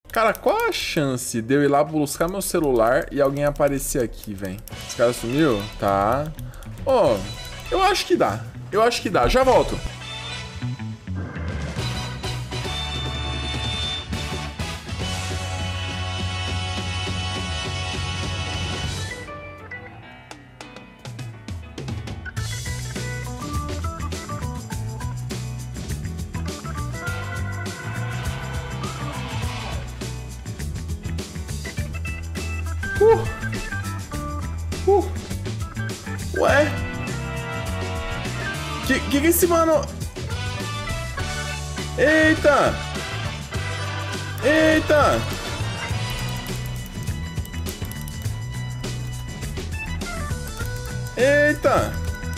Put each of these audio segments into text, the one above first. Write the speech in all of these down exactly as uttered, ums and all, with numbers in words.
Cara, qual a chance de eu ir lá buscar meu celular e alguém aparecer aqui, velho? Esse cara sumiu? Tá. Ó, oh, eu acho que dá. Eu acho que dá. Já volto. Uh. Uh. Ué? Que, que que esse mano... Eita! Eita! Eita!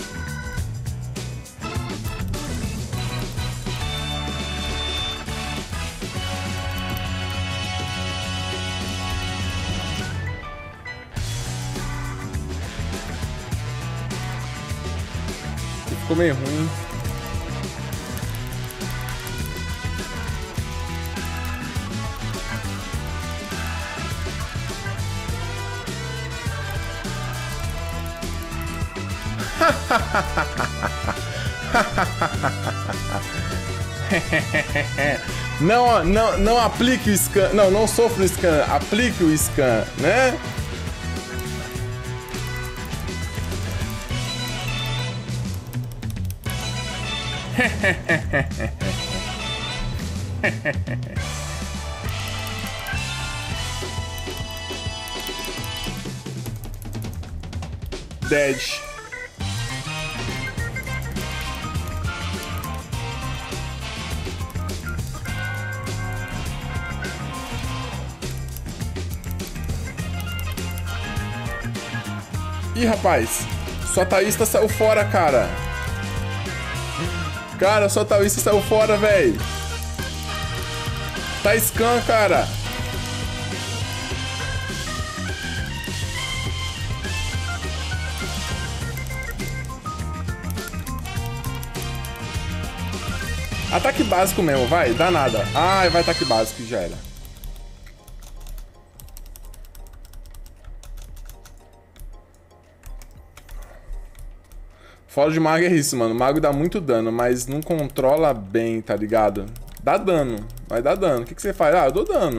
Ficou meio ruim. Não, não, não aplique o scan. Não, não sofra o scan. Aplique o scan, né? Dead. Ih, rapaz. Sua Thaísta saiu fora, cara. Cara, sua Thaísta saiu fora, velho. Tá scan, cara. Ataque básico mesmo, vai, dá nada. Ai, vai ataque básico, já era. Fora de mago é isso, mano. O mago dá muito dano, mas não controla bem, tá ligado? Dá dano, vai dar dano. O que, que você faz? Ah, eu dou dano.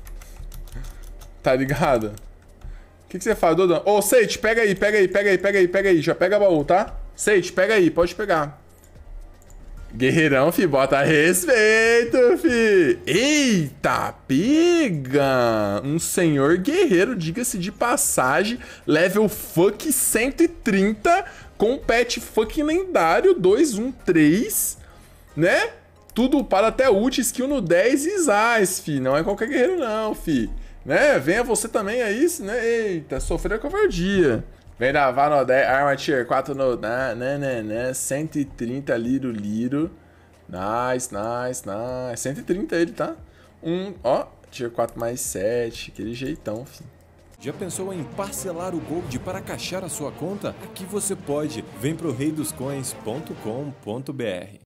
Tá ligado? O que, que você faz? Eu dou dano. Ô, Sage, pega aí, pega aí, pega aí, pega aí, pega aí. Já pega baú, tá? Sage, pega aí, pode pegar. Guerreirão, fi, bota respeito, fi. Eita, pega! Um senhor guerreiro, diga-se de passagem, level fuck cento e trinta, com pet fucking lendário, dois um três, né? Tudo para até ult, skill no dez e Zaz, fi. Não é qualquer guerreiro não, fi. Né? Venha você também aí, né? Eita, sofrer a covardia. Vem da Vano dez, Arma Tier quatro no... Né, né, né, né, cento e trinta liro, liro. Nice, nice, nice. cento e trinta ele, tá? Um, ó, Tier quatro mais sete, aquele jeitão, filho. Já pensou em parcelar o Gold para caixar a sua conta? Aqui você pode. Vem pro rei dos coins ponto com ponto br.